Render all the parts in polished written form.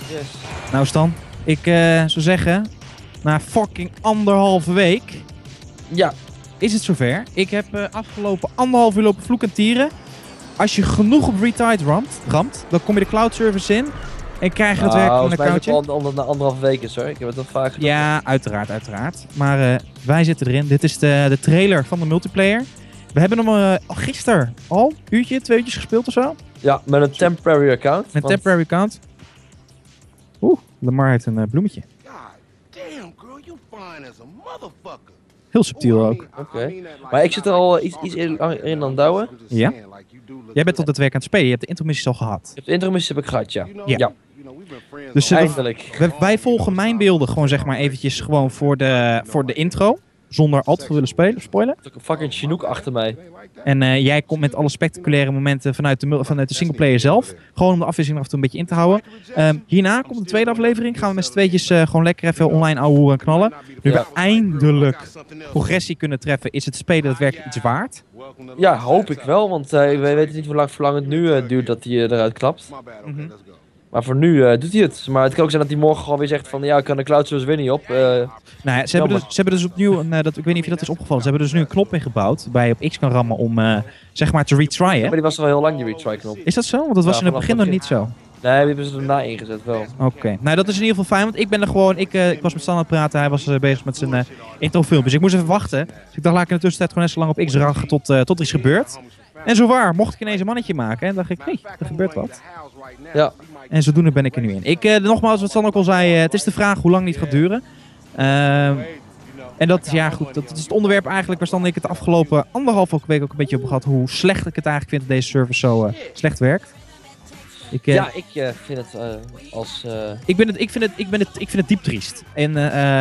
Yes. Nou Stan, ik zou zeggen, na fucking 1,5 week Ja. is het zover. Ik heb afgelopen 1,5 uur lopen vloek en tieren. Als je genoeg op Retide ramt, dan kom je de cloud service in en krijg je het werkelijk een accountje. Volgens mij is het al na 1,5 week is hoor. Ik heb het al vaak gedaan. Ja, uiteraard. Maar wij zitten erin. Dit is de trailer van de multiplayer. We hebben hem gisteren al, uurtje, 2 uurtjes gespeeld of zo. Ja, met een temporary account. Met een temporary account. Lamar heeft een bloemetje. Damn, girl, you fine as a motherfucker. Heel subtiel ook. Oké. Maar ik zit er al iets in aan douwen. Ja? Jij bent tot het werk aan het spelen. Je hebt de intromissies al gehad. De intromissie heb ik gehad, ja. Ja. Dus Eindelijk. wij volgen mijn beelden gewoon zeg maar eventjes gewoon voor de intro. Zonder al te veel willen spoilen. Ik heb een fucking Chinook achter mij. En jij komt met alle spectaculaire momenten vanuit de singleplayer zelf. Gewoon om de afwisseling af en toe een beetje in te houden. Hierna komt de tweede aflevering. Gaan we met z'n tweetjes gewoon lekker even online ouwehoeren en knallen. Nu we eindelijk progressie kunnen treffen, is het spelen daadwerkelijk iets waard. Ja, hoop ik wel. Want we weten niet hoe lang het nu duurt dat hij eruit klapt. Maar voor nu doet hij het. Maar het kan ook zijn dat hij morgen gewoon weer zegt van ja, ik kan de cloud service weer niet op. Nou ja, ze hebben dus opnieuw, ik weet niet of je dat is opgevallen, ze hebben dus nu een knop ingebouwd waar je op X kan rammen om zeg maar te retryen. Ja, maar die was er al heel lang, die retry knop. Is dat zo? Want dat was in het begin nog niet zo. Nee, die hebben ze erna ingezet wel. Oké. Nou dat is in ieder geval fijn, want ik ben er gewoon, ik was met Stan aan het praten, hij was bezig met zijn intro-film. Dus ik moest even wachten. Dus ik dacht, laat ik in de tussentijd gewoon net zo lang op X ragen tot er iets gebeurt. En zowaar mocht ik ineens een mannetje maken en dacht ik, hé, er gebeurt wat. Ja. En zodoende ben ik er nu in. Nogmaals, wat Stan ook al zei, het is de vraag hoe lang dit gaat duren. En dat is, ja goed, dat is het onderwerp eigenlijk waar Stan en ik het afgelopen 1,5 week ook een beetje op gehad. Hoe slecht ik het eigenlijk vind dat deze service zo slecht werkt. Ik vind het als... Ik vind het diep triest. En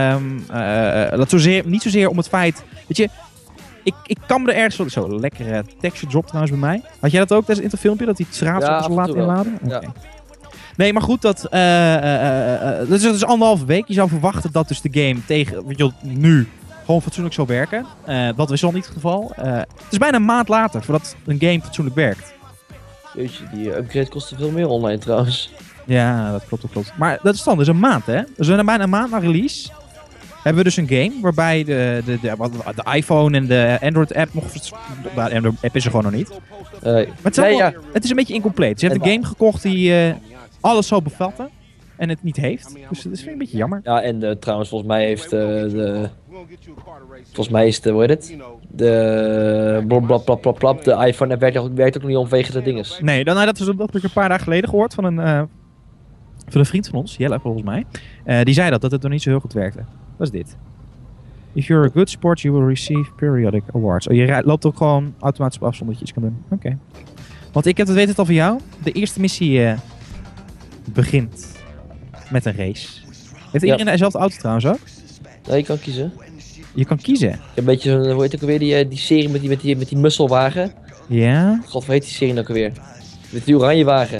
niet zozeer om het feit, weet je... Ik kan me er ergens zo lekkere texture drop trouwens bij mij. Had jij dat ook tijdens het interfilmpje, dat die straat zo laat inladen? Ja. Okay. Nee, maar goed, dat is dus 1,5 week. Je zou verwachten dat dus de game nu gewoon fatsoenlijk zou werken. Dat is al niet het geval. Het is bijna een maand later voordat een game fatsoenlijk werkt. Jeetje, die upgrade kostte veel meer online trouwens. Ja, dat klopt. Maar dat is dan dus een maand, hè? Dus bijna een maand na release hebben we dus een game waarbij de iPhone en de Android app nog... De Android app is er gewoon nog niet. Maar het is een beetje incompleet. Ze hebben een game gekocht die alles zou bevatten en het niet heeft. Dus dat is een beetje jammer. Ja, en trouwens volgens mij heeft volgens mij is hoe heet het? De iPhone app werkt ook nog niet om vanwege de dinges. Nee, dat heb ik een paar dagen geleden gehoord van een vriend van ons, Jelle volgens mij. Die zei dat het nog niet zo heel goed werkte. Wat is dit? If you're a good sport, you will receive periodic awards. Oh, je loopt ook gewoon automatisch op afstand dat je iets kan doen. Oké. Want ik weet het al van jou. De eerste missie begint met een race. Heeft iedereen dezelfde auto trouwens ook? Nee, je kan kiezen. Je kan kiezen? Een beetje zo'n, hoe heet het ook alweer, die serie met die musselwagen. Ja? God, hoe heet die serie ook alweer? Met die oranje wagen.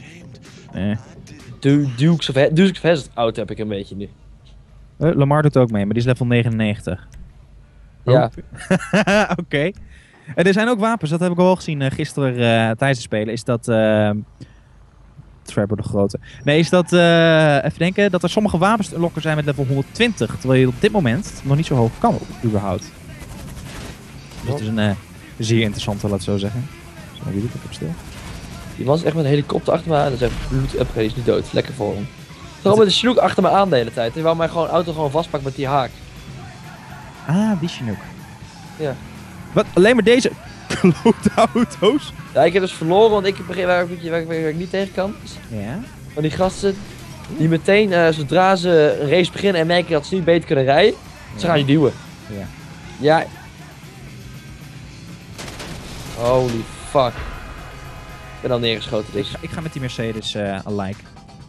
Dukes of Hazzard auto heb ik een beetje nu. Lamar doet ook mee, maar die is level 99. Ja. Oké. Er zijn ook wapens, dat heb ik al wel gezien gisteren tijdens het spelen. Is dat... Trevor de Grote. Nee, is dat... even denken, dat er sommige wapens lokken zijn met level 120. Terwijl je op dit moment nog niet zo hoog kan, überhaupt. Dus het is een zeer interessante, laat ik zo zeggen. Zo, wie doet ik op stil? Die man is echt met een helikopter achter me aan en zegt bloed upgrade is niet dood. Lekker voor hem. Gewoon met de Chinook achter me aan de hele tijd. Hij wou mijn auto gewoon vastpakken met die haak. Ah, die Chinook. Ja. Wat? Alleen maar deze klote auto's? Ja, ik heb dus verloren, want ik begin waar ik niet tegen kan. Ja? Van die gasten die meteen, zodra ze een race beginnen en merken dat ze niet beter kunnen rijden, ze gaan je duwen. Ja. Ja. Holy fuck. Ik ben al neergeschoten, dus. Ik ga met die Mercedes alike.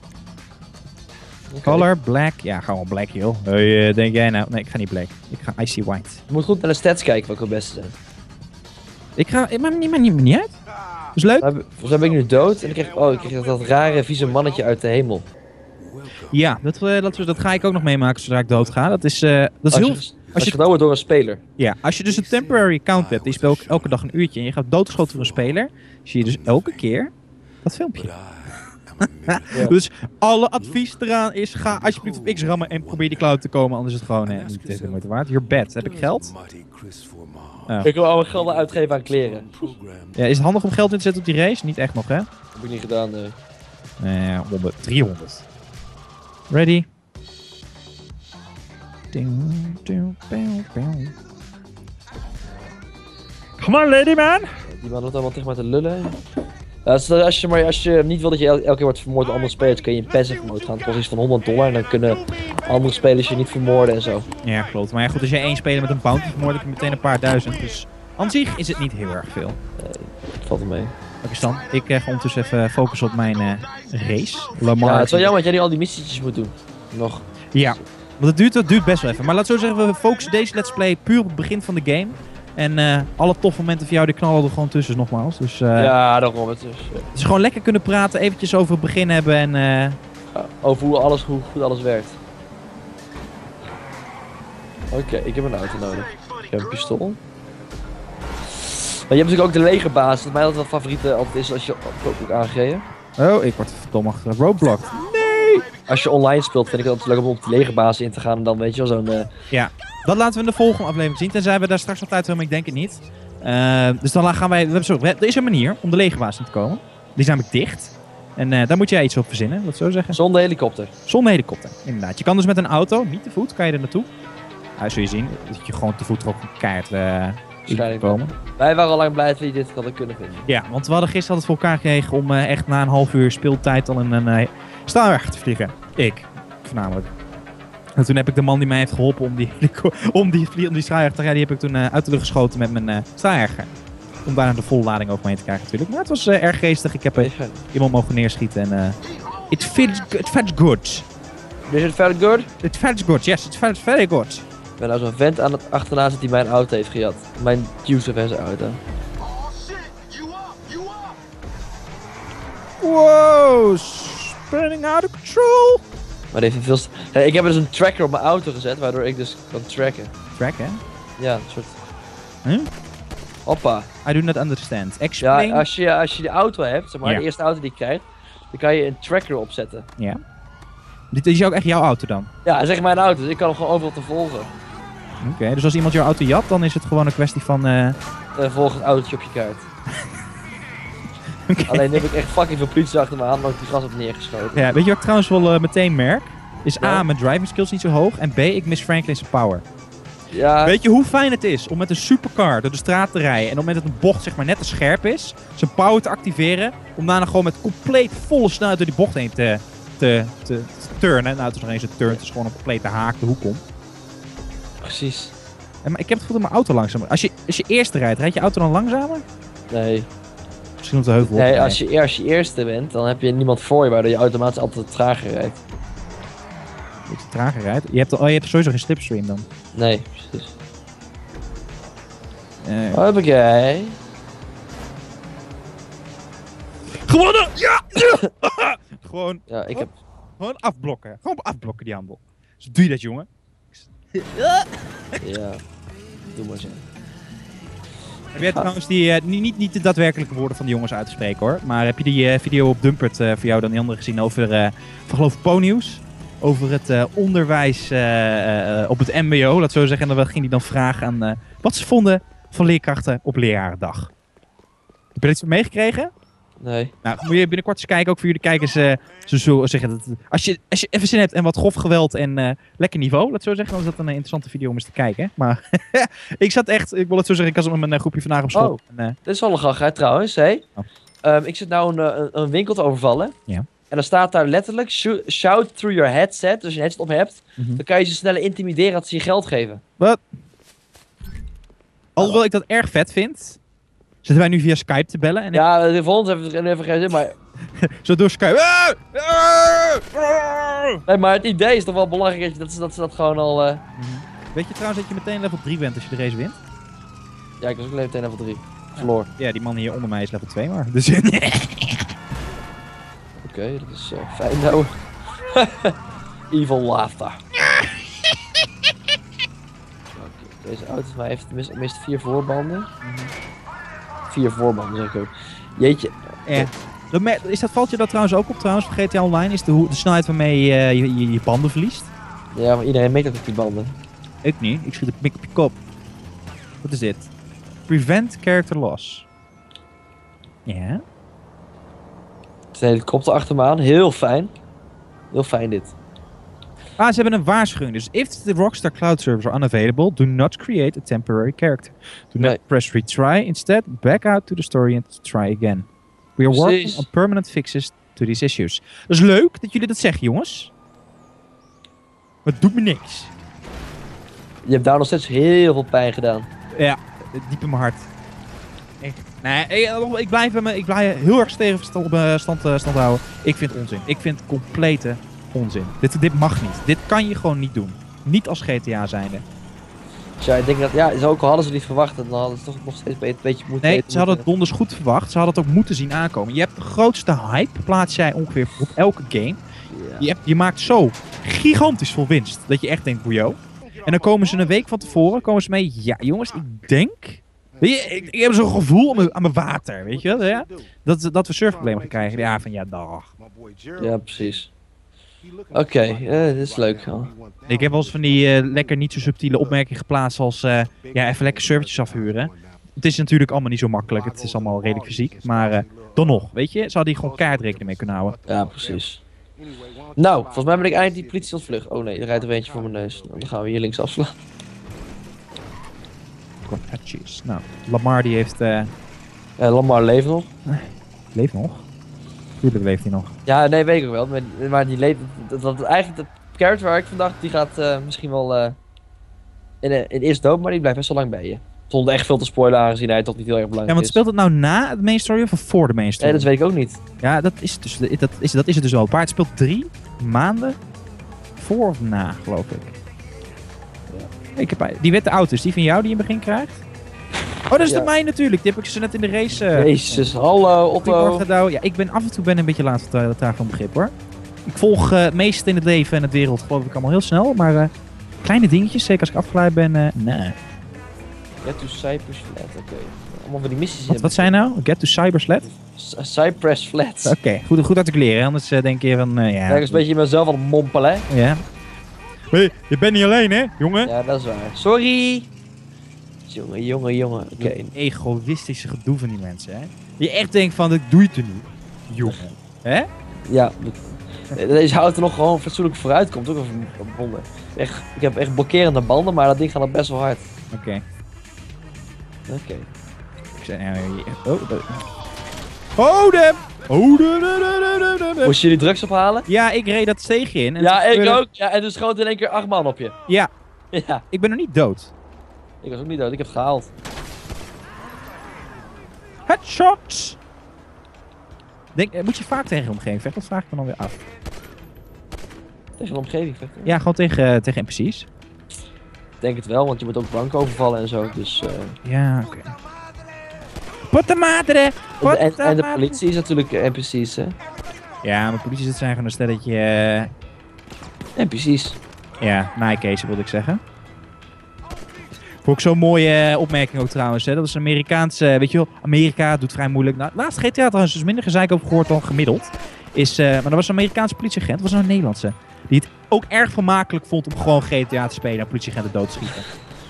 Okay. Color, black. Ja, gewoon black, joh. Hey, denk jij nou? Nee, ik ga niet black. Ik ga icy white. Je moet goed naar de stats kijken welke het beste zijn. Het maakt me niet uit. Dat is leuk. Volgens mij ben ik nu dood en ik kreeg dat rare vieze mannetje uit de hemel. Ja, dat ga ik ook nog meemaken zodra ik dood ga. Dat is heel... Als je gedouwd door een speler. Ja, als je dus een temporary account hebt, die speelt elke dag een uurtje en je gaat doodgeschoten door een speler, zie je dus elke keer dat filmpje. Dus alle advies eraan is, ga alsjeblieft op X rammen en probeer die cloud te komen, anders is het gewoon niet de moeite waard. Your bed, heb ik geld? Oh. Ik wil al mijn geld uitgeven aan kleren. Ja, is het handig om geld in te zetten op die race? Niet echt nog, hè? Dat heb ik niet gedaan, nee. 300. Ready? Ding, ding, ding, ding. Come on, lady man! Die man loopt allemaal tegen mij te lullen. Als je niet wil dat je elke keer wordt vermoord door andere spelers, kun je in passive mode gaan. Het kost iets van $100 en dan kunnen andere spelers je niet vermoorden en zo. Ja, klopt. Maar ja, goed, als je één speler met een bounty vermoordt, heb je meteen een paar duizend. Dus aan zich is het niet heel erg veel. Nee, het valt er mee. Oké, Stan. Ik ga ondertussen even focussen op mijn race. Lamar. Ja, het is wel jammer dat jij nu al die missietjes moet doen. Nog. Ja, want het duurt best wel even. Maar laten we zo zeggen, we focussen deze let's play puur op het begin van de game. En alle toffe momenten voor jou, die knallen er gewoon tussen nogmaals. Dus, ja, daarom. Dus gewoon lekker kunnen praten, eventjes over het begin hebben en... over hoe goed alles werkt. Oké, ik heb een auto nodig. Ik heb een pistool. Maar je hebt natuurlijk ook de legerbaas. Dat mij altijd wel favoriete altijd is als je ook aangegeven. Oh, ik word verdomme roadblocked. Nee! Als je online speelt vind ik het altijd leuk om op die legerbaas in te gaan en dan weet je wel zo'n... Ja, dat laten we in de volgende aflevering zien. Tenzij we daar straks nog tijd hebben, maar ik denk het niet. Dus dan gaan wij... Er is een manier om de legerbaas in te komen. Die is namelijk dicht. En daar moet jij iets op verzinnen, dat zo zeggen. Zonder helikopter. Zonder helikopter, inderdaad. Je kan dus met een auto, niet te voet, kan je er naartoe. Zul je zien, dat je gewoon te voet ook een kaart komen. Wij waren al lang blij dat we dit hadden kunnen vinden. Ja, want we hadden gisteren het voor elkaar gekregen om echt na een half uur speeltijd al in een staanweg te vliegen. Ik, voornamelijk. En toen heb ik de man die mij heeft geholpen om die straaljager te rijden, die heb ik toen uit de lucht geschoten met mijn straaljager. Om daar de volle lading over me heen te krijgen natuurlijk. Maar het was erg geestig. Ik heb iemand mogen neerschieten en it felt good. Is het felt good? It felt good, yes, it felt very good. Ik ben nou zo'n vent aan het achterna zit die mijn auto heeft gejat. Mijn Yusuf auto. Wow, spinning out of control. Maar die heeft veel... ik heb dus een tracker op mijn auto gezet, waardoor ik dus kan tracken. Tracken? Ja, een soort... Huh? Hoppa. I do not understand. Explain. Ja, als je de auto hebt, zeg maar, de eerste auto die je krijgt, dan kan je een tracker opzetten. Ja. Dit is ook echt jouw auto dan? Ja, zeg mijn auto, dus ik kan hem gewoon overal te volgen. Oké, dus als iemand jouw auto jat, dan is het gewoon een kwestie van... volg het autootje op je kaart. Okay. Alleen heb ik echt fucking veel politie achter me aan, omdat ik die gas heb neergeschoten. Ja, weet je wat ik trouwens wel meteen merk? Is A, mijn driving skills niet zo hoog. En B, ik mis Franklin's power. Ja. Weet je hoe fijn het is om met een supercar door de straat te rijden en op het moment dat een bocht zeg maar net te scherp is, zijn power te activeren, om daarna gewoon met compleet volle snelheid door die bocht heen te turnen. Nou, het is nog eens een turn, het is gewoon een complete haak de hoek om. Precies. Maar ik heb het gevoel dat mijn auto langzamer... Als je eerste rijd je auto dan langzamer? Nee. Misschien op de heuvel. Nee, als je eerste bent, dan heb je niemand voor je, waardoor je automatisch altijd trager rijdt. Dat je trager rijdt? Je hebt sowieso geen slipstream dan? Nee, precies. Hoppakee. Gewonnen! Ja! Gewoon... Ja, ik heb... Gewoon afblokken. Gewoon afblokken die handel. Zo doe je dat, jongen. Ja. Doe maar zo. Heb jij trouwens niet de daadwerkelijke woorden van de jongens uit te spreken hoor. Maar heb je die video op Dumpert voor jou dan die andere gezien over, geloof ik, Po-nieuws? Over het onderwijs op het mbo, laat zo zeggen. En dan ging hij dan vragen aan wat ze vonden van leerkrachten op lerarendag. Heb je dit meegekregen? Nee. Nou, moet je binnenkort eens kijken, ook voor jullie kijkers. Ze zullen zeggen dat als je even zin hebt en wat grof geweld en lekker niveau, laat zo zeggen, dan is dat een interessante video om eens te kijken. Maar ik wil het zo zeggen, ik was met mijn groepje vandaag op school. Dit is wel een gagheid trouwens, hé. Ik zit nou een winkel te overvallen. Ja. En dan staat daar letterlijk, shout through your headset. Dus als je een headset op hebt, dan kan je ze sneller intimideren dat ze je geld geven. Wat? Alhoewel ik dat erg vet vind. Zitten wij nu via Skype te bellen? En ja, voor ons even geen zin, maar... Zo door Skype. Nee, maar het idee is toch wel belangrijk dat ze dat gewoon al... Weet je trouwens dat je meteen level 3 bent als je de race wint? Ja, ik was ook meteen level 3. Verloor. Ja, die man hier onder mij is level 2 maar. Dus... Oké, dat is fijn nou. Evil laughter. Deze auto van mij heeft tenminste 4 voorbanden. 4 voorbanden zeg ik ook. Jeetje. Valt je dat trouwens ook op trouwens voor GTA Online? Is de snelheid waarmee je banden verliest? Ja, maar iedereen meet dat op die banden. Ik niet. Ik schiet een pik op je kop. Wat is dit? Prevent character loss. Ja. Het helikopter achter me aan. Heel fijn. Heel fijn dit. Ze hebben een waarschuwing. Dus if the Rockstar Cloud servers are unavailable, do not create a temporary character. Do not press retry. Instead, back out to the story and try again. We are working on permanent fixes to these issues. Dat is leuk dat jullie dat zeggen, jongens. Maar het doet me niks. Je hebt daar nog steeds heel veel pijn gedaan. Ja, diep in mijn hart. Echt. Nee, ik blijf heel erg stevig stand houden. Ik vind het onzin. Ik vind het complete onzin. Dit mag niet. Dit kan je gewoon niet doen. Niet als GTA zijnde. Ja, ik denk dat, ja, ook al hadden ze niet verwacht, dan hadden ze toch nog steeds een beetje moeten Nee, ze hadden het donders goed verwacht. Ze hadden het ook moeten zien aankomen. Je hebt de grootste hype, plaats jij ongeveer op elke game. Ja. Je maakt zo gigantisch veel winst, dat je echt denkt, boejo. En dan komen ze een week van tevoren, mee, ja jongens, ik denk... Ik heb zo'n gevoel aan mijn water, weet je wel? Ja? Dat we surfproblemen gaan krijgen. Ja, van ja, dag. Ja, precies. Oké, dit is leuk. Ja. Ik heb wel eens van die lekker niet zo subtiele opmerkingen geplaatst als even lekker servertjes afhuren. Het is natuurlijk allemaal niet zo makkelijk, het is allemaal redelijk fysiek. Maar dan nog, weet je, zou die gewoon kaartrekening mee kunnen houden. Ja, precies. Nou, volgens mij ben ik eindelijk die politie ontvlucht. Oh nee, er rijdt er eentje voor mijn neus. Dan gaan we hier links afslaan. Patches. Nou, Lamar die heeft... Lamar leeft nog. Leeft nog? Tuurlijk leeft hij nog. Ja, nee, weet ik ook wel. Maar die leeft... Eigenlijk de character waar ik van dacht, die gaat misschien wel... in eerst dood, maar die blijft best wel lang bij je. Zonder echt veel te spoilen aangezien hij toch niet heel erg belangrijk is. Ja, want speelt het nou na het main story of voor de main story? Nee, dat weet ik ook niet. Ja, dat is het dus wel. Maar het speelt 3 maanden voor of na, geloof ik. Die witte auto's, die van jou die je in het begin krijgt? Oh, dat is de mijne natuurlijk. Die heb ik ze net in de race... Jezus, hallo Otto. Ja, ik ben af en toe een beetje laat traag van begrip hoor. Ik volg meest in het leven en het wereld geloof ik allemaal heel snel. Maar kleine dingetjes, zeker als ik afgeleid ben, nee. Get to Cypress Flat, oké. Allemaal van die missies. Wat zijn nou? Get to Cyberslat? Cypress Flat. Oké, goed dat ik leren, anders denk je van... ja. Kijk, een beetje mezelf aan het mompelen, hè? Ja. Hey, je bent niet alleen, hè, jongen? Ja, dat is waar. Sorry! Jongen. Oké. Egoïstische gedoe van die mensen, hè? Je echt denkt van, ik doe het er niet. Jongen. Hè? Ja. Deze auto nog gewoon fatsoenlijk vooruit komt. Ook een bonden. Ik heb echt blokkerende banden, maar dat ding gaat nog best wel hard. Oké. Ik zei, Moest je die drugs ophalen? Ja, ik reed dat steegje in. En ja, ik ook. Ja, en dus schoot in één keer 8 man op je. Ja. Ja. Ik ben nog niet dood. Ik was ook niet dood, ik heb het gehaald. Headshots! Moet je vaak tegen de omgeving vechten? Dat vraag ik me dan weer af. Tegen de omgeving vechten? Ja, gewoon tegen NPC's. Ik denk het wel, want je moet ook banken overvallen en zo, dus... Ja, oké. Puta madre! En de politie is natuurlijk NPC's, hè? Ja, maar politie zijn gewoon een stelletje... NPC's. Ja, naaicases wilde ik zeggen. Vond ik zo'n mooie opmerking ook trouwens. Hè? Dat is een Amerikaanse, weet je wel, Amerika doet vrij moeilijk. Nou, laatst GTA trouwens dus minder gezeik over gehoord dan gemiddeld. Maar dat was een Amerikaanse politieagent, dat was nou een Nederlandse. Die het ook erg vermakelijk vond om gewoon GTA te spelen en politieagenten dood te schieten.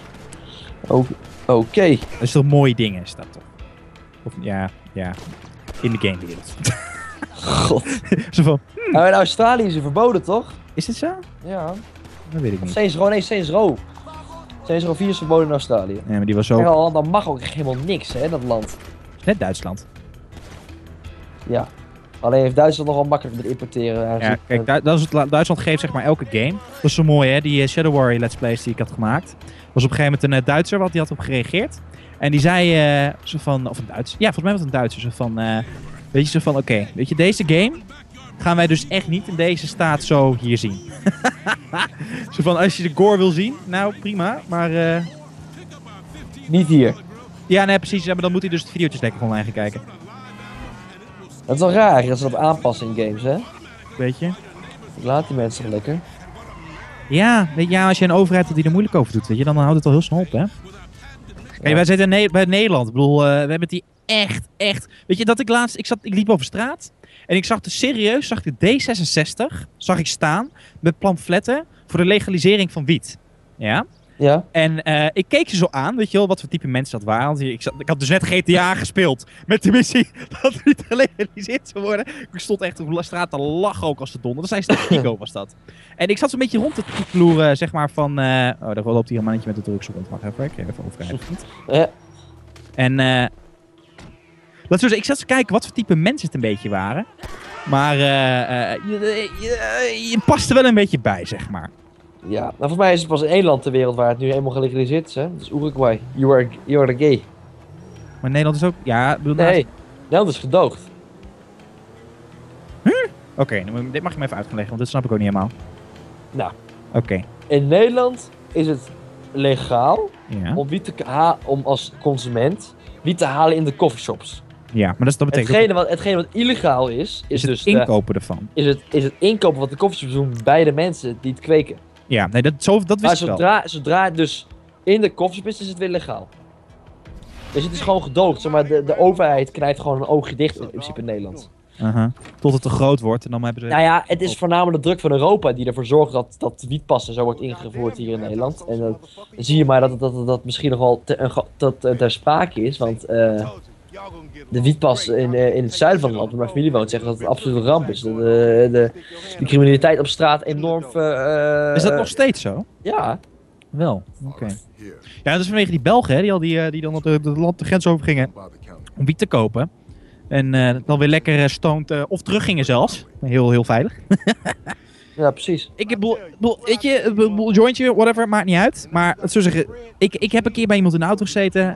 Oké. Dat is toch mooie dingen, is dat toch? Of ja, in de gamewereld. God. Zo van... Nou, in Australië is het verboden, toch? Is dit zo? Ja. Dat weet ik niet. Saints Row. Saints Row 4 is verboden in Australië. Ja, maar die was zo... Kijk, dan mag ook echt helemaal niks, hè, dat land. Net Duitsland. Ja. Alleen heeft Duitsland nogal makkelijk met importeren. Ja, kijk, Duitsland geeft zeg maar elke game. Dat is zo mooi, hè? Die Shadow Warrior Let's Plays die ik had gemaakt. Was op een gegeven moment een Duitser, wat die had op gereageerd. En die zei zo van... Of een Duits. Ja, volgens mij was het een Duitser. Zo van... weet je, zo van... Oké, weet je, deze game... gaan wij dus echt niet in deze staat zo hier zien. Zo van, als je de gore wil zien, nou prima, maar... Niet hier. Ja, nee, precies. Ja, maar dan moet hij dus de video's lekker online gaan kijken. Dat is wel raar, dat ze dat aanpassen in games, hè? Weet je? Ik laat die mensen toch lekker. Ja, als je een overheid hebt die er moeilijk over doet, weet je, dan houdt het al heel snel op, hè? Kijk, wij zitten bij Nederland. Ik bedoel, we hebben die echt. Weet je, dat ik laatst... Ik liep over straat en ik zag de D66 zag ik staan met pamfletten voor de legalisering van wiet. Ja? Ja. En ik keek ze zo aan, weet je wel, wat voor type mensen dat waren. Want ik had dus net GTA gespeeld met de missie dat het niet gelegaliseerd zou worden. Ik stond echt op de straat te lachen ook als de donder. Dat zei Statigo was dat. En ik zat zo'n beetje rond te vloeren, zeg maar, van... daar loopt hier een mannetje met de drugs rond. Wacht even, ik even overrijden. Ja. En laat zo zeggen, ik zat te kijken wat voor type mensen het een beetje waren. Maar je past er wel een beetje bij, zeg maar. Ja, nou volgens mij is het pas in één land ter wereld waar het nu helemaal gelegaliseerd is, hè? Dat is Uruguay. You are gay. Maar Nederland is ook... Ja, bedoel... Nee, Nederland is gedoogd. Oké, dit mag je me even uitleggen, want dit snap ik ook niet helemaal. Nou, Oké. in Nederland is het legaal Ja. om als consument wiet te halen in de coffeeshops. Ja, maar dat betekent... Hetgene wat illegaal is is het dus inkopen ervan. is het inkopen wat de coffeeshops doen bij de mensen die het kweken. Ja, nee, dat wist Maar ik wel. zodra het dus in de coffeeshop is het weer legaal. Dus het is gewoon gedoogd, zeg maar de overheid knijpt gewoon een oogje dicht in principe in Nederland. Tot het te groot wordt en dan hebben we... Nou ja, het is voornamelijk de druk van Europa die ervoor zorgt dat wietpassen zo wordt ingevoerd hier in Nederland. En dan zie je maar dat misschien nogal ter sprake is, want de wietpas in het zuiden van het land, waar mijn familie woont, zeggen dat het een absolute ramp is. De criminaliteit op straat enorm... is dat nog steeds zo? Ja. Wel, oké. Ja, dat is vanwege die Belgen, hè, die dan op de grens over gingen om wiet te kopen. En dan weer lekker stoned, of teruggingen zelfs. Heel veilig. Ja, precies. Ik bedoel, weet je, jointje, whatever, maakt niet uit. Maar het zou zeggen, ik heb een keer bij iemand in de auto gezeten.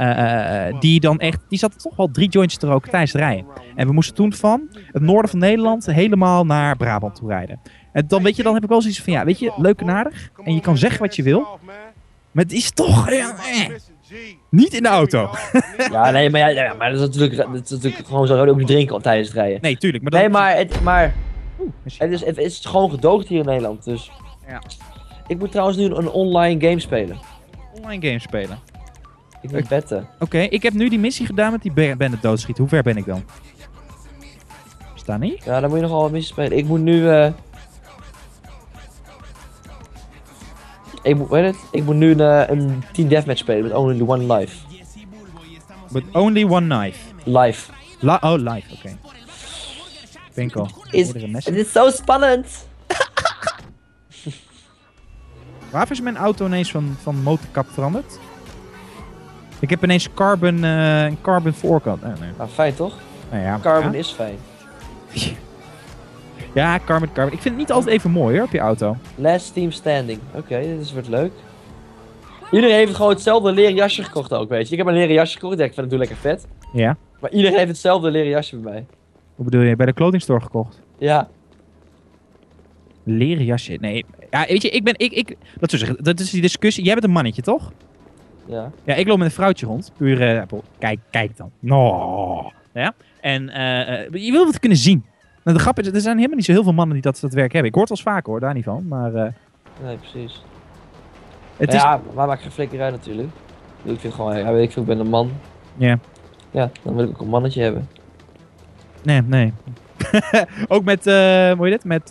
Die zat toch wel 3 jointjes te roken tijdens het rijden. En we moesten toen van het noorden van Nederland helemaal naar Brabant toe rijden. En dan, weet je, dan heb ik wel zoiets van, ja, weet je, leuk en aardig. En je kan zeggen wat je wil. Maar het is toch niet in de auto. Ja, nee, maar dat is natuurlijk gewoon zo. Ook niet drinken tijdens het rijden. Nee, tuurlijk. Maar Nee, het is gewoon gedoogd hier in Nederland, dus... Ja. Ik moet trouwens nu een online game spelen. Online games spelen. Ik moet betten. Oké, ik heb nu die missie gedaan met die bandit doodschieten. Hoe ver ben ik dan? Staan niet? Ja, dan moet je nogal wat missies spelen. Ik moet nu... Ik moet nu een team deathmatch spelen met only one life. With only one knife. Live. Live, oké. Pinkel. Het is zo spannend! Waarvoor is mijn auto ineens van motorkap veranderd? Ik heb ineens carbon voorkant. Nee. Nou, fijn toch? Nou ja, Carbon is fijn. Ja, carbon. Ik vind het niet altijd even mooi hoor, op je auto. Last team standing. Oké, dit wordt leuk. Iedereen heeft gewoon hetzelfde leren jasje gekocht ook, weet je. Ik heb een leren jasje gekocht, ik vind het natuurlijk lekker vet. Ja. Maar iedereen heeft hetzelfde leren jasje bij mij. Hoe bedoel je? Bij de clothing store gekocht? Ja. Leren jasje? Nee. Ja, weet je, dat zou zeggen, dat is die discussie. Jij bent een mannetje, toch? Ja. Ja, ik loop met een vrouwtje rond. Puur, kijk dan. No. Ja. En je wil het kunnen zien. Nou, de grap is, er zijn helemaal niet zo heel veel mannen die dat werk hebben. Ik hoor het wel eens vaker hoor, daar niet van. Maar, nee, precies. Het ja, waar maak ik geen flikker uit natuurlijk. Ik vind gewoon, ja, weet ik veel, ik ben een man. Ja. Ja, dan wil ik ook een mannetje hebben. Nee. Ook met, hoe heet het? Met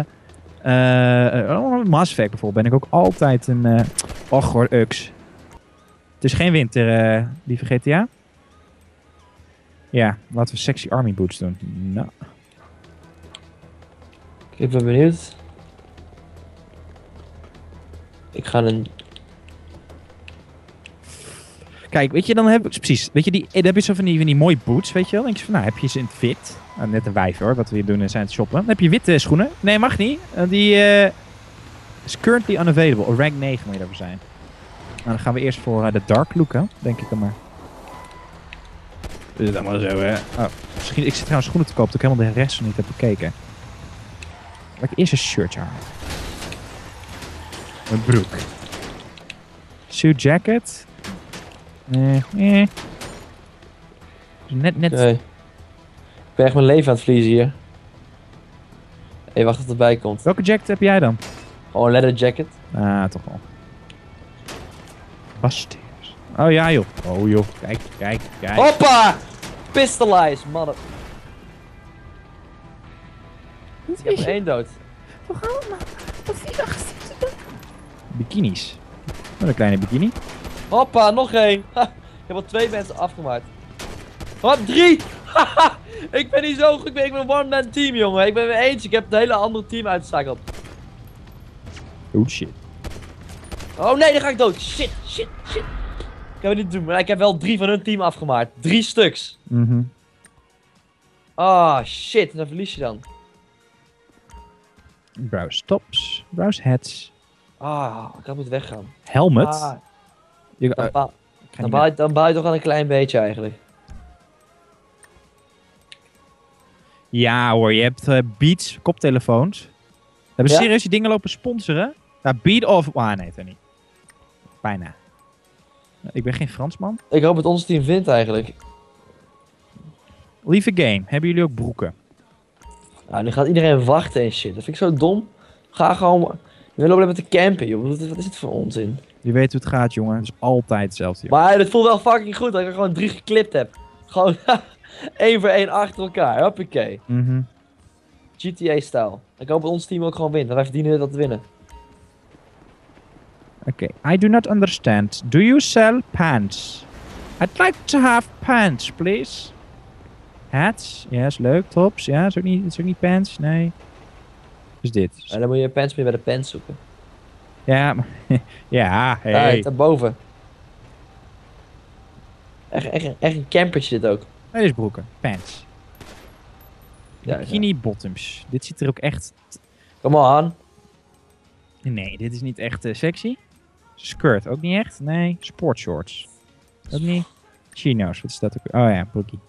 Mass Effect bijvoorbeeld ben ik ook altijd een... och hoor, Ux. Het is geen winter, lieve GTA. Ja, laten we sexy army boots doen. Nou. Ik ben benieuwd. Ik ga een... Kijk, weet je, dan heb ik precies. Weet je, dan heb je zo van die mooie boots, weet je wel. Dan denk je van, nou, heb je ze in het fit. Nou, net een wijf hoor, wat we hier doen zijn het shoppen. Dan heb je witte schoenen. Nee, mag niet. Die is currently unavailable. Rank 9 moet je daarvoor zijn. Nou, dan gaan we eerst voor de dark look, hè. Denk ik dan maar. Dus dan maar zo, hè. Oh, misschien, ik zit trouwens schoenen te kopen, dat ik helemaal de rest nog niet heb bekeken. Laat ik eerst een shirtje halen. Een broek. Suit jacket. Net. Okay. Ik ben echt mijn leven aan het verliezen hier. Hé, wacht tot het erbij komt. Welke jacket heb jij dan? Gewoon een leather jacket. Ah, toch wel. Basters. Oh ja, joh. Oh joh. Kijk, kijk, kijk. Hoppa! Pistolize, mannen. Ik heb er 1 dood. Bikinis. Wat een kleine bikini. Hoppa, nog 1. Ik heb al 2 mensen afgemaakt. Wat? 3! Haha! Ik ben niet zo goed. Ik ben een one-man team, jongen. Ik ben weer eentje. Ik heb het hele andere team uitgeschakeld. Oh shit. Oh nee, dan ga ik dood. Shit, shit, shit. Ik kan het niet doen, maar ik heb wel 3 van hun team afgemaakt. 3 stuks. Mhm. Ah, shit. En dan verlies je dan. Browse tops. Browse heads. Ah, ik had moeten weggaan. Helmet. Ah, Je- dan, ik ba ga dan, niet dan baal je toch wel een klein beetje eigenlijk. Ja hoor, je hebt Beats koptelefoons. We hebben Ja? serieus die dingen lopen sponsoren. Nou, Beat of... Ah nee, dat niet. Bijna. Ik ben geen Fransman. Ik hoop dat ons team wint eigenlijk. Lieve game, hebben jullie ook broeken? Nou, nu gaat iedereen wachten en shit. Dat vind ik zo dom. Ga gewoon... We lopen met de campen, joh. Wat is dit voor onzin? Je weet hoe het gaat, jongen. Het is altijd hetzelfde. Joh. Maar het voelt wel fucking goed dat ik er gewoon 3 geklipt heb. Gewoon 1 voor 1 achter elkaar. Hoppakee. Mhm. GTA-stijl. Ik hoop dat ons team ook gewoon wint. Want wij verdienen dat te winnen. Oké. I do not understand. Do you sell pants? I'd like to have pants, please. Hats? Ja, is leuk. Tops? Ja, is ook niet pants? Nee. Dus dit. En dan moet je pants meer bij de pants zoeken. Ja, maar... ja, Daar, hey. daarboven. Echt een campertje dit ook. Dit is broeken. Pants. Ja, Bikini bottoms. Dit ziet er ook echt... Come on. Nee, dit is niet echt sexy. Skirt ook niet echt. Nee. Sportshorts. Ook niet. Chino's. Wat is dat ook? Oh ja, broekie.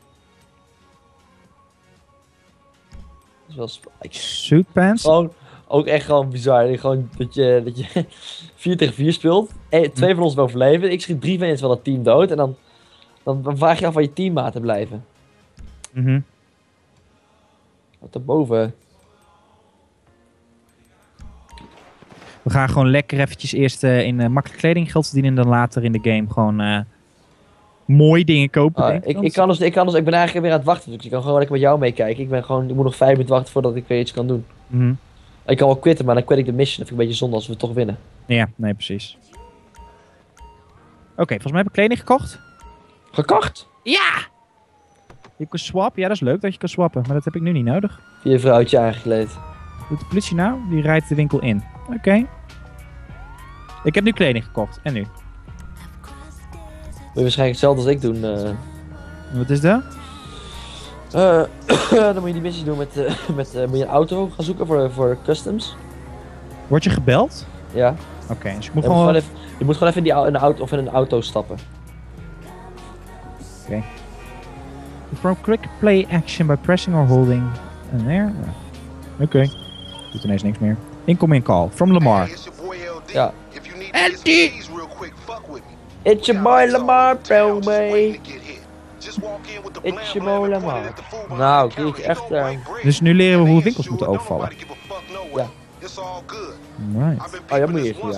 Dat is wel Suit pants. gewoon, ook echt gewoon bizar. Gewoon dat je 4 tegen 4 speelt. 2 van ons overleven. Ik schiet 3 van eens van het team dood. En dan vraag je af waar je teammaten blijven. Mhm. Wat daarboven. We gaan gewoon lekker eventjes eerst in makkelijke kleding geld verdienen. En dan later in de game gewoon mooie dingen kopen. denk Ik ben eigenlijk weer aan het wachten. Dus ik kan gewoon lekker met jou meekijken. Ik moet nog 5 minuten wachten voordat ik weer iets kan doen. Mhm. Ik kan wel quitten, maar dan quit ik de mission. Dat vind ik een beetje zonde als we toch winnen. Ja, nee, precies. Oké, volgens mij heb ik kleding gekocht. Gekocht? Ja! Je kan swap. Ja, dat is leuk dat je kan swappen. Maar dat heb ik nu niet nodig. Via een vrouwtje aangekleed. Wat doet de politie nou? Die rijdt de winkel in. Oké. Ik heb nu kleding gekocht. En nu? Moet je waarschijnlijk hetzelfde als ik doen. Wat is dat? Dan moet je die missie doen moet je een auto gaan zoeken voor customs. Word je gebeld? Ja. Oké, dus ik moet Je moet gewoon... gewoon even in een auto stappen. From quick play action by pressing or holding. En there. Oké. Doet ineens niks meer. Incoming call. From Lamar. Hey, it's your boy LD. Ja. If you need to get some keys real quick, fuck with me. It's your boy Lamar, bro, me. It's your boy Lamar. Nou, kijk, echt... Dus nu leren we hoe we winkels moeten overvallen. Ja. Right. Oh, ja, moet je even, ja.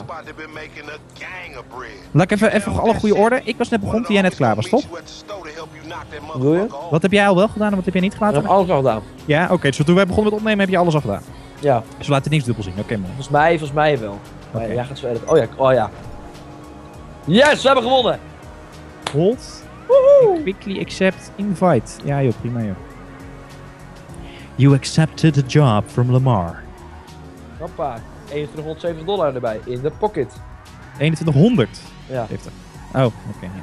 Laat ik even voor alle goede orde. Ik was net begonnen toen jij net klaar was, toch? Bedoel je? Wat heb jij al wel gedaan en wat heb jij niet Ik gedaan? heb alles al gedaan. Ja, oké. Dus toen wij begonnen met opnemen heb je alles al gedaan. Ja, Dus we laten niks dubbel zien. Oké, man. volgens mij wel. Maar Oké. jij gaat zo editen. Oh ja. Yes, we hebben gewonnen! Hold. Quickly accept invite. Ja joh, prima joh. You accepted the job from Lamar. Hoppa, $2170 erbij, in de pocket. 2100 Ja. heeft er. Oh, oké. Ja.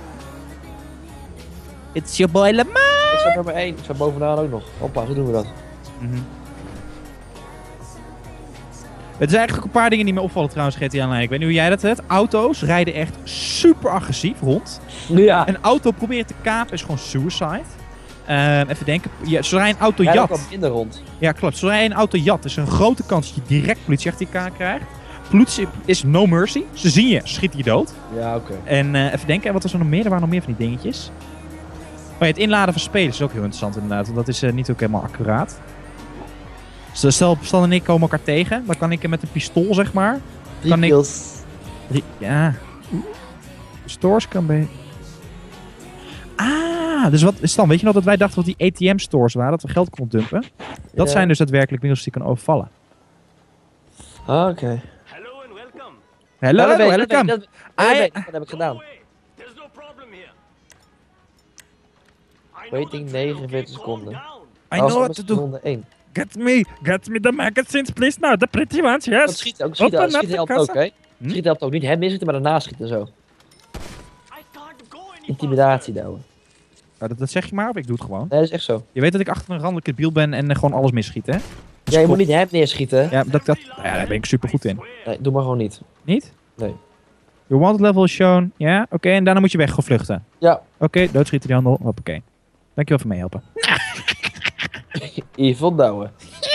It's your boy Lamar! Ik sta nummer 1, ik sta bovenaan ook nog. Hoppa, zo doen we dat. Mhm. Het zijn eigenlijk ook een paar dingen die me opvallen trouwens, GTA Online. Ik weet niet hoe jij dat hebt. Auto's rijden echt super agressief rond. Ja, Een auto proberen te kapen is gewoon suicide. Even denken. Ja, zodra je een auto jij ook jat. al minder rond. Ja, klopt. Zodra je een auto jat, is er een grote kans dat je direct politie achter elkaar krijgt. Politie is no mercy. Ze zien je, schieten je dood. Ja, oké. En even denken, wat was er nog meer? Er waren nog meer van die dingetjes. Oh ja, het inladen van spelers is ook heel interessant inderdaad. Want dat is niet ook helemaal accuraat. Stel en ik komen elkaar tegen. Dan kan ik met een pistool, zeg maar. 3 kan ik- kills. Ja. Stores kan be... Ah, dus wat is dan? Weet je nog dat wij dachten dat die ATM-stores waren, dat we geld konden dumpen? Dat Ja. zijn dus daadwerkelijk winkels die je kan overvallen. Ah, oké. Hello and welcome. Hello, Dat weet ik, welcome. dat heb ik gedaan. There's no problem here. I know Waiting the drill, 49 okay? seconden. Calm down. I know what to do. Ronde 1. Get me the magazines, please. Now, the pretty ones, Dat yes. schieten Open up schieten the helpt kassa. ook, hè? Hm? Schieten helpt ook. Niet hem neerschieten, maar daarna schieten zo. I can't go any Intimidatie douwen. Nou, dat zeg je maar, of ik doe het gewoon. Nee, dat is echt zo. Je weet dat ik achter een randelijke biel ben en gewoon alles misschiet, hè? Ja, je moet niet hem neerschieten. Ja, ja, daar ben ik super goed in. Nee, doe maar gewoon niet. Niet? Nee. Your wanted level is shown. Ja, oké. En daarna moet je weg, gewoon vluchten. Ja. Oké, doodschieten die handel. Hoppakee. Dankjewel voor meehelpen. Evil douwen.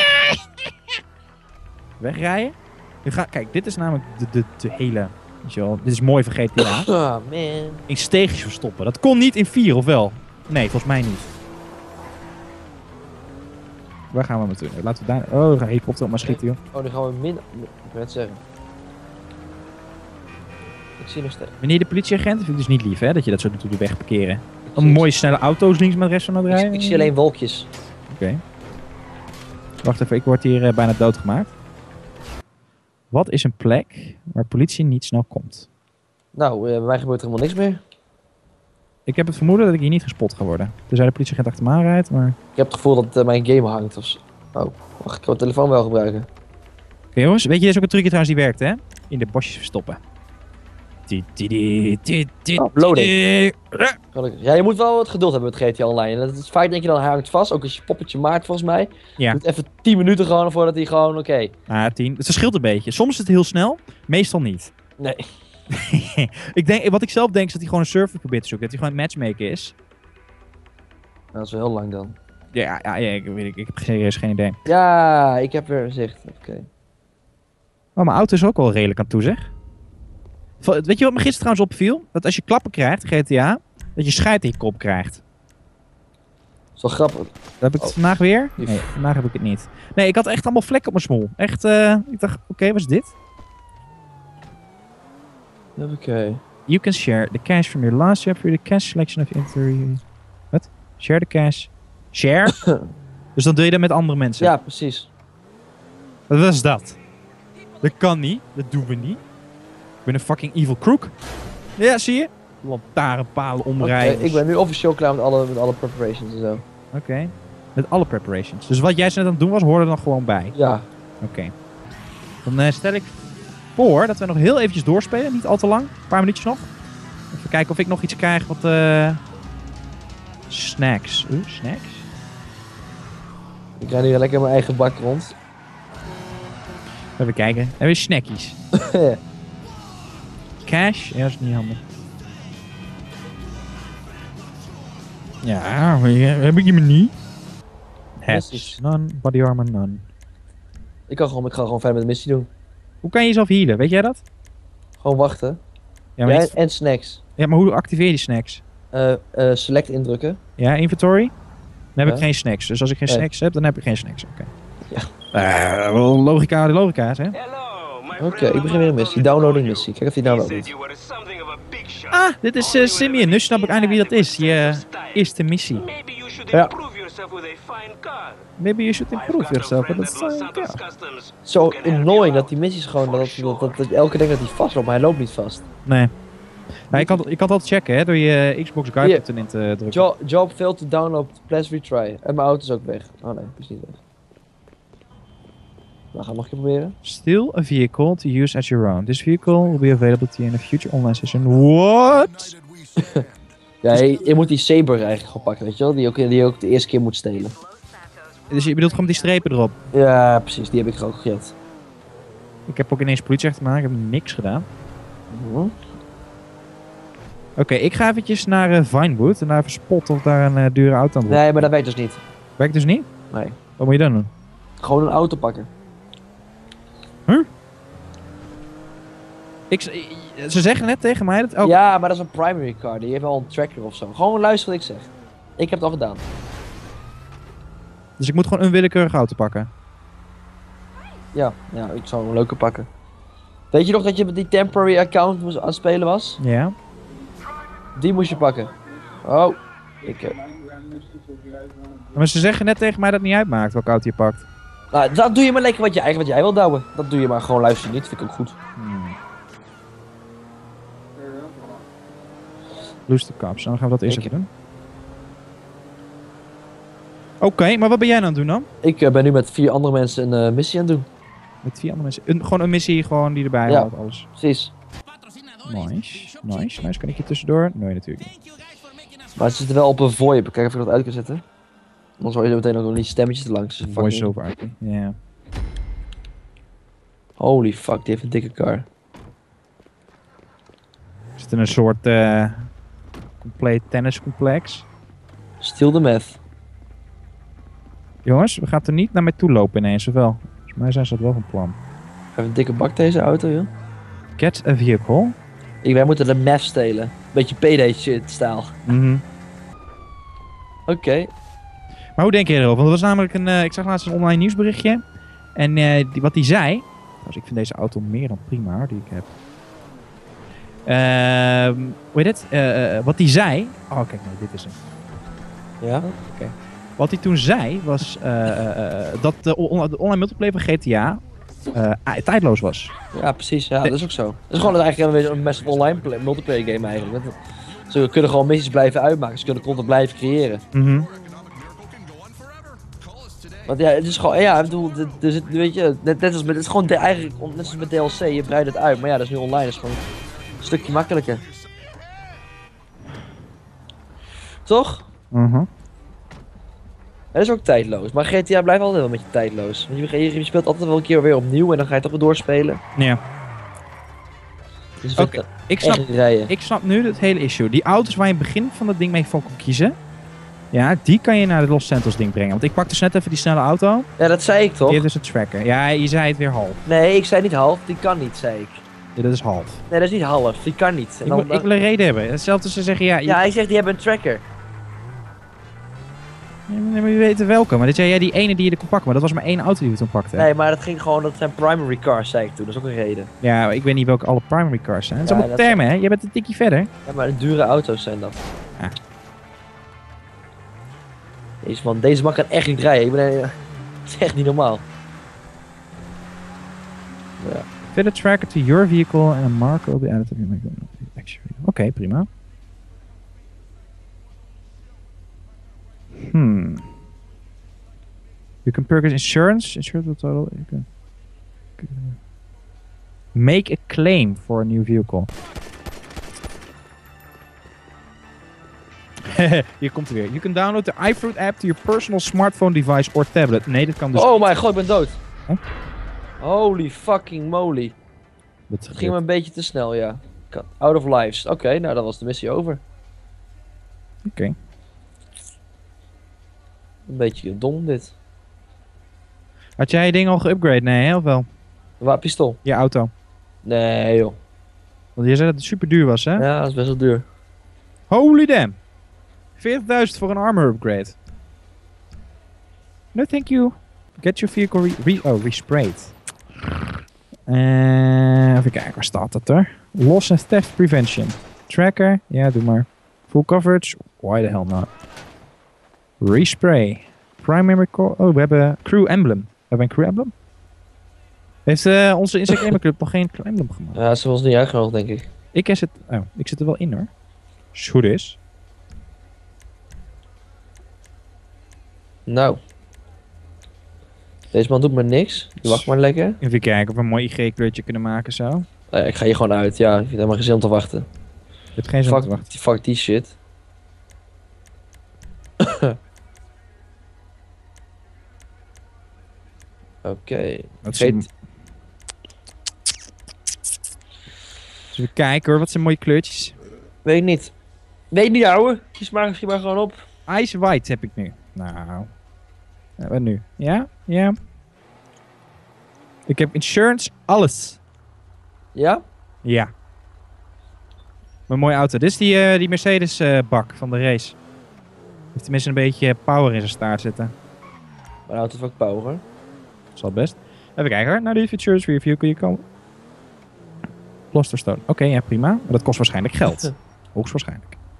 Wegrijden. Kijk, dit is namelijk de hele... Weet je wel, dit is mooi van GTA. Ah, man. In steegjes verstoppen. Dat kon niet in 4, of wel? Nee, volgens mij niet. Waar gaan we naartoe? Laten we daar... Oh, er gaat een helikopter op maar schieten, joh. Oh, nu gaan we min... Ik wil het zeggen. Ik zie nog steeds. Meneer de politieagent, vind ik dus niet lief, hè? Dat je dat zo doet op de weg parkeren. Ik Een zie- mooie snelle auto's links met de rest van het rijden. Ik zie alleen wolkjes. Oké. Wacht even, ik word hier bijna doodgemaakt. Wat is een plek waar politie niet snel komt? Nou, bij mij gebeurt er helemaal niks meer. Ik heb het vermoeden dat ik hier niet gespot ga worden. Tenzij de politieagent achter me aanrijdt, maar... Ik heb het gevoel dat mijn game hangt. Of zo. Oh, wacht, ik kan mijn telefoon wel gebruiken. Oké, jongens, weet je, dit is ook een trucje trouwens die werkt, hè? In de bosjes verstoppen. Oh, loading. Gelukkig. Ja, je moet wel wat geduld hebben met GTA Online. Dat is vaak denk je dan hij hangt vast, ook als je poppetje maakt volgens mij. Je Ja. moet even 10 minuten gewoon voordat hij gewoon oké. 10. Het verschilt een beetje. Soms is het heel snel, meestal niet. Nee. Wat ik zelf denk is dat hij gewoon een server probeert te zoeken. Dat hij gewoon een matchmaker is. Nou, dat is wel heel lang dan. Ja, ik heb serieus geen idee. Ja, ik heb weer zicht. Oké. Oh, mijn auto is ook wel redelijk aan toe, zeg. Weet je wat me gisteren trouwens opviel? Dat als je klappen krijgt, GTA, dat je scheid in je kop krijgt. Dat is wel grappig. Dat heb ik het Oh. vandaag weer? Lief. Nee, vandaag heb ik het niet. Nee, ik had echt allemaal vlekken op mijn smoel. Echt, ik dacht, oké, wat is dit? Oké. You can share the cash from your last job for the cash selection of inventory. Wat? Share the cash. Share? Dus dan doe je dat met andere mensen. Ja, precies. Wat is dat? Dat kan niet. Dat doen we niet. Ik ben een fucking evil crook. Ja, zie je? Lantaarnpalen Oké, omrijden. ik ben nu officieel klaar met alle preparations en zo. Oké. Met alle preparations. Dus wat jij zo net aan het doen was, hoorde er dan gewoon bij. Ja. Oké. Dan stel ik voor dat we nog heel eventjes doorspelen. Niet al te lang. Een paar minuutjes nog. Even kijken of ik nog iets krijg wat... snacks. Snacks? Ik ga nu lekker mijn eigen bak rond. Even kijken. Hebben we snackies? Cash? Ja, dat is niet handig. Ja, maar heb ik die maar niet. Hats. Missies. None. Body armor, none. Ik ga gewoon verder met de missie doen. Hoe kan je jezelf healen? Weet jij dat? Gewoon wachten. Ja, maar, Ja, niet- en snacks. ja, maar hoe activeer je die snacks? Select indrukken. Ja, inventory? Dan heb ik Ja. geen snacks. Dus als ik geen Nee. snacks heb, dan heb ik geen snacks. Oké. Ja. Wel logica de logica's, hè? Hello, my Oké, ik begin weer een missie. Downloading missie. Kijk of die He download said doet. you were something of a big shot. Ah, dit is Simeon. Nu snap ik eindelijk wie dat is. Je eerste missie. Maybe you should Ja. improve yourself with a fine car. Maybe you should I've improve got a yourself. friend But at that's, Los Santos ja. Customs. Zo Who can help annoying you dat die missies gewoon, dat elke denkt dat hij vast loopt, maar hij loopt niet vast. Nee. Nou, je kan altijd checken, hè, door je Xbox Guide Hier. button in te drukken. Job failed to download, please retry. En mijn auto is ook weg. Oh nee, die is niet weg. Nou, gaan we nog een keer proberen. Steal a vehicle to use as your own. This vehicle will be available to you in a future online session. What? Ja, je moet die Saber eigenlijk gewoon pakken, weet je wel? Die je ook de eerste keer moet stelen. Dus je bedoelt gewoon die strepen erop. Ja, precies, die heb ik ook gejat. Ik heb ook ineens politie achter me aan. Ik heb niks gedaan. Mhm. Oké, ik ga eventjes naar Vinewood en daar even spotten of daar een dure auto aan wordt. Nee, maar dat werkt dus niet. Werkt dus niet? Nee. Wat moet je dan doen? Gewoon een auto pakken. Ze zeggen net tegen mij dat... Oh, Ja, maar dat is een primary car. Die heeft wel een tracker of zo. Gewoon luisteren wat ik zeg. Ik heb het al gedaan. dus ik moet gewoon een willekeurige auto pakken. Ja, ik zou een leuke pakken. Weet je nog dat je met die temporary account moest aan het spelen was? Ja. Die moest je pakken. Oh. Maar ze zeggen net tegen mij dat het niet uitmaakt welke auto je pakt. Nou, dat doe je maar lekker wat jij wil douwen. Dat doe je maar gewoon luister niet. Vind ik ook goed. Lose the cops. Dan gaan we dat eerst Ik- even doen. Oké, maar wat ben jij nou aan het doen dan? Ik ben nu met 4 andere mensen een missie aan het doen. Met 4 andere mensen. Gewoon een missie gewoon die erbij Ja. haalt, alles. Precies. Nice. Kan ik hier tussendoor? Nee, natuurlijk niet. Maar ze zitten wel op een VoIP. Kijk of ik dat uit kan zetten. Anders hoor je meteen ook nog die stemmetjes erlangs. Dus fucking- Voice-over IP. Ja. Holy fuck, die heeft een dikke car. Is het in een soort compleet tenniscomplex? Steal the meth. Jongens, we gaan er niet naar mij toe lopen ineens, of wel? Volgens mij zijn ze dat wel van plan. Even een dikke bak deze auto, joh. Get a vehicle. Wij moeten de meth stelen. Beetje PD shit staal. Oké. Maar hoe denk je erover? Want er was namelijk ik zag laatst een online nieuwsberichtje. En wat die zei... Dus ik vind deze auto meer dan prima, hoor, die ik heb. Hoe heet het? Wat die zei... Oh, kijk, nee, dit is hem. Ja? Wat hij toen zei was dat de online multiplayer van GTA tijdloos was. Ja, precies. Ja, dat is ook zo. Dat is gewoon eigenlijk een best online multiplayer game eigenlijk. Ze kunnen gewoon missies blijven uitmaken. Ze kunnen content blijven creëren. Want ja, het is gewoon, ja, ik bedoel, er zit, weet je, net als met, het is gewoon eigenlijk, net als met DLC, je breidt het uit. Maar ja, dat is nu online, dat is gewoon een stukje makkelijker. Toch? Het is ook tijdloos, maar GTA blijft altijd wel met je tijdloos. Want je speelt altijd wel een keer weer opnieuw en dan ga je toch weer doorspelen. Ja. Dus Oké, ik snap nu het hele issue. Die auto's waar je in het begin van dat ding mee van kon kiezen, ja, die kan je naar de Los Santos ding brengen. Want ik pak dus net even die snelle auto. Ja, dat zei ik toch? Die heeft dus een tracker. Ja, je zei het weer half. Nee, ik zei niet half, die kan niet, zei ik. Ja, dat is half. Nee, dat is niet half, die kan niet. En Ik wil een reden hebben. Hetzelfde als ze zeggen, ja... Ja, ik zeg die hebben een tracker. Ja, maar je weet welke. Maar dit zei jij die ene die je er kon pakken. Maar dat was maar één auto die we toen pakten. Nee, maar dat ging gewoon, dat zijn primary cars, zei ik toen. Dat is ook een reden. Ja, ik weet niet welke alle primary cars zijn. Dat is Ja, allemaal dat termen, hè? Je bent een tikje verder. Ja, maar dure auto's zijn dat. Ja. Deze man kan echt niet rijden. Het is echt niet normaal. Ja. Fit a tracker to your vehicle and a marker will be added to your action. Oké, prima. You can purchase insurance. Insurance will total. Make a claim for a new vehicle. Hier komt hij weer. You can download the iFruit app to your personal smartphone device or tablet. Nee, dit kan dus... Oh mijn god, ik ben dood. Huh? Holy fucking moly. Dat Het ging me een beetje te snel, ja. Out of lives. Oké, nou dan was de missie over. Oké. Een beetje dom dit. Had jij je ding al geupgrade? Nee, heel wel. Waar pistool? Je auto. Nee joh. Want je zei dat het super duur was, hè? Ja, dat is best wel duur. Holy damn. 40.000 voor een armor upgrade. No, thank you. Get your vehicle resprayed. Even kijken, waar staat dat er? Loss and theft prevention. Tracker, ja, doe maar. Full coverage, why the hell not? Respray. Primary core, oh, we hebben crew emblem. We hebben een crew emblem? Heeft onze Insect Gamer Club nog geen crew emblem gemaakt? Ja, ze was niet uitgenodigd denk ik. Ik zit er wel in hoor. Als het goed is. Nou. Deze man doet maar niks. Die wacht maar lekker. Even kijken of we een mooi IG-kleurtje kunnen maken zo. Nou ja, ik ga hier gewoon uit. Ja, ik vind helemaal geen zin om te wachten. Je hebt geen zin om te wachten. Fuck die shit. Oké. Even kijken hoor, wat zijn mooie kleurtjes. Weet niet. Weet niet ouwe. Kies maar misschien maar gewoon op. Ice White heb ik nu. Nou. Wat nu? Ja? Ja. Ik heb insurance, alles. Ja? Ja. Mijn mooie auto. Dit is die Mercedes bak van de race. Heeft tenminste een beetje power in zijn staart zitten. Mijn auto heeft ook power hoor. Dat zal best. Even kijken hoor. Naar de features review kun je komen. Losterstone. Oké, ja prima. Maar dat kost waarschijnlijk geld. Hoogstwaarschijnlijk.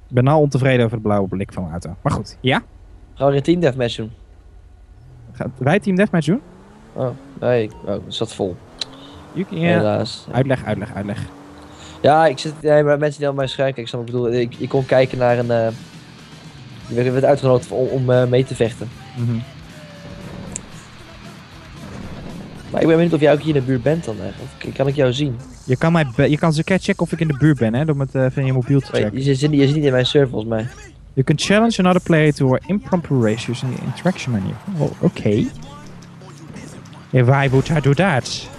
Ik ben nou ontevreden over de blauwe blik van de auto. Maar goed, ja? Gaan we een team deathmatch doen? Gaan wij Team Deathmatch doen? Oh, nee. Oh, het zat vol. Ja. Helaas. Uitleg. Ja, ik zit... Nee, maar mensen die aan mij schuiven, ik snap wat ik bedoel. Ik kon kijken naar een... Je werd uitgenodigd om mee te vechten. Mhm. Maar ik ben benieuwd of jij ook hier in de buurt bent dan eigenlijk. Kan ik jou zien? Je kan checken of ik in de buurt ben, hè, door met van je mobiel te checken. Je zit niet in mijn server volgens mij. You can challenge another player to an impromptu race using the interaction menu. Oh, oké. Yeah, why would I do that?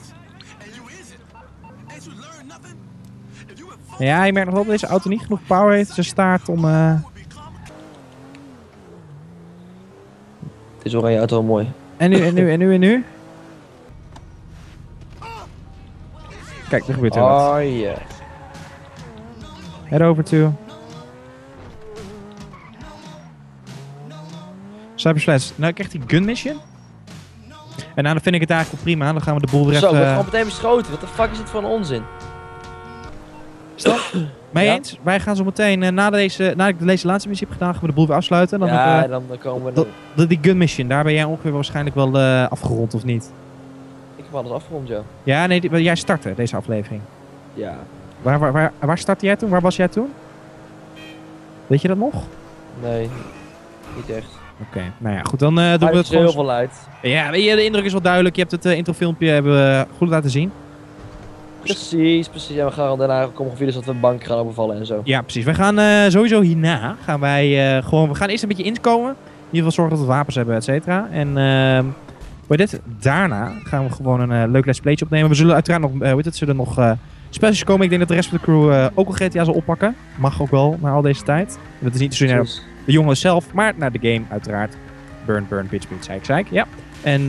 Ja, je merkt nog wel dat deze auto niet genoeg power heeft. Ze staart om... Het is oranje auto wel mooi. En nu? Kijk, er gebeurt weer wat. Oh yeah. Head over to... Cyberslash. Nou, ik krijg die gun mission. En nou, dan vind ik het eigenlijk wel prima. Dan gaan we de boel weer Zo, we even... gaan meteen beschoten. Wat de fuck is dit voor een onzin? Mee Ja. eens? Wij gaan zo meteen, nadat ik deze laatste missie heb gedaan, gaan we de boel weer afsluiten. Dan Ja, dan komen we... die gun mission, daar ben jij ongeveer waarschijnlijk wel afgerond, of niet? Ik heb alles afgerond, joh. Ja, nee, jij startte deze aflevering. Ja. Waar startte jij toen? Waar was jij toen? Weet je dat nog? Nee. Niet echt. Oké, nou ja, goed, dan doen we het heel gewoon... veel uit. Ja, weet je, de indruk is wel duidelijk. Je hebt het introfilmpje hebben we goed laten zien. Precies. Ja, we gaan daarna komen video's dat we een bank gaan overvallen en zo. Ja, precies. We gaan sowieso hierna, we gaan eerst een beetje inkomen. In ieder geval zorgen dat we wapens hebben, et cetera. En daarna gaan we gewoon een leuk let's playtje opnemen. We zullen uiteraard nog, zullen nog specials komen. Ik denk dat de rest van de crew ook al GTA zal oppakken. Mag ook wel, na al deze tijd. En dat is niet zozeer naar de jongens zelf, maar naar de game uiteraard. Burn, bitch, zeik. Ja. En...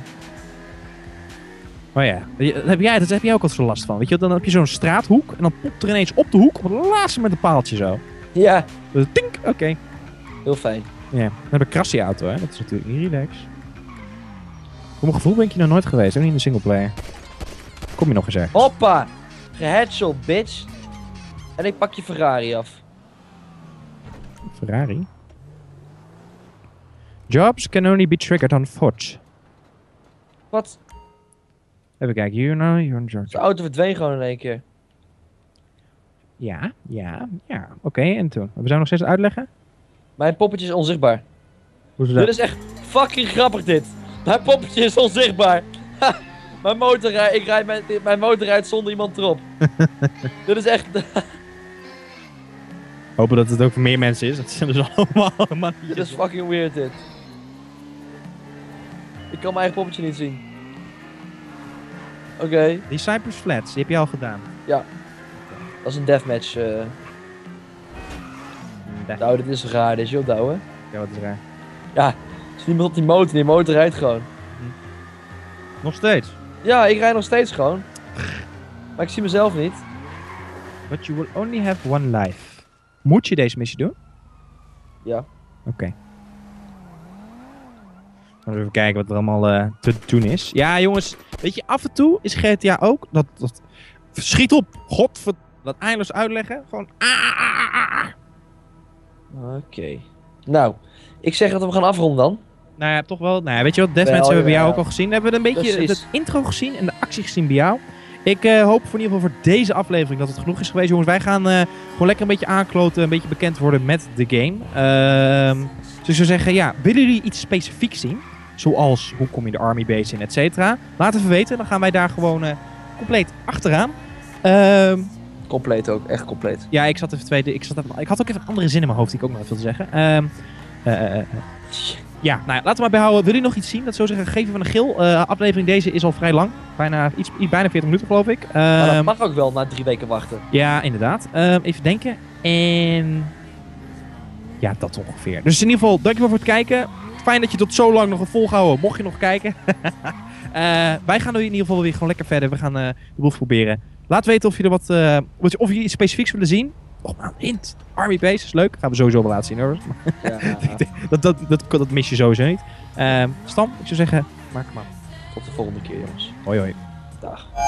oh ja, daar heb jij ook wat zo last van. Weet je, dan heb je zo'n straathoek en dan popt er ineens op de hoek op het laatste met een paaltje zo. Ja. Dus tink, oké. Heel fijn. Ja, we hebben een krassie auto, hè. Dat is natuurlijk niet relax. Voor mijn gevoel ben ik hier nog nooit geweest, ook niet in de singleplayer. Kom je nog eens ergens? Hoppa! Geheadshot, bitch. En ik pak je Ferrari af. Ferrari? Jobs can only be triggered on foot. Wat? Even kijken, you're in Georgia. De auto verdween gewoon in één keer. Ja. Oké, en toen? We zijn nog steeds aan het uitleggen? Mijn poppetje is onzichtbaar. Hoe is Dit dat? is echt fucking grappig dit. Mijn poppetje is onzichtbaar. Ha, mijn motor rijdt zonder iemand erop. Dit is echt... Hopen dat het ook voor meer mensen is. Dat zijn dus allemaal Dit is fucking weird dit. Ik kan mijn eigen poppetje niet zien. Oké. Die Cypress Flats, die heb je al gedaan. Dat is een deathmatch. Nou, dit is raar. Dit is heel douw, hè? Ja, wat is raar. Ja, er is niemand op die motor rijdt gewoon. Nog steeds. Ja, ik rijd nog steeds gewoon. Maar ik zie mezelf niet. But you will only have one life. Moet je deze missie doen? Ja. Oké. Even kijken wat er allemaal te doen is. Ja, jongens. Weet je, af en toe is GTA ook... Dat schiet op. Dat eindeloos uitleggen. Gewoon... Oké. Nou, ik zeg dat we gaan afronden dan. Nou ja, toch wel. Nou ja, weet je wat? Deathmatch Wel, hebben we bij jou ja. ook al gezien. We hebben een beetje Precies. het intro gezien en de actie gezien bij jou. Ik hoop voor in ieder geval voor deze aflevering dat het genoeg is geweest. Jongens, wij gaan gewoon lekker een beetje aankloten. Een beetje bekend worden met de game. Dus ik zou zeggen, ja, willen jullie iets specifieks zien? Zoals, hoe kom je de army base in, et cetera? Laat even weten. Dan gaan wij daar gewoon compleet achteraan. Compleet ook, echt compleet. Ja, ik had ook even een andere zin in mijn hoofd die ik ook nog even wilde zeggen. Ja, nou ja, laten we maar bijhouden. Wil je nog iets zien? Dat zou zeggen, geven van een geel. Aflevering deze is al vrij lang. Bijna 40 minuten geloof ik. Maar dat mag ook wel na 3 weken wachten. Ja, inderdaad. Even denken. En... ja, dat ongeveer. Dus in ieder geval, dankjewel voor het kijken. Fijn dat je tot zo lang nog hebt volgehouden. Mocht je nog kijken. Wij gaan nu in ieder geval weer gewoon lekker verder. We gaan de boel proberen. Laat weten of je er of je iets specifieks willen zien. Oh, maar hint. Army Base is leuk. Gaan we sowieso wel laten zien hoor. Ja. Dat mis je sowieso niet. Stam, ik zou zeggen, maak hem af. Tot de volgende keer, jongens. Hoi hoi. Dag.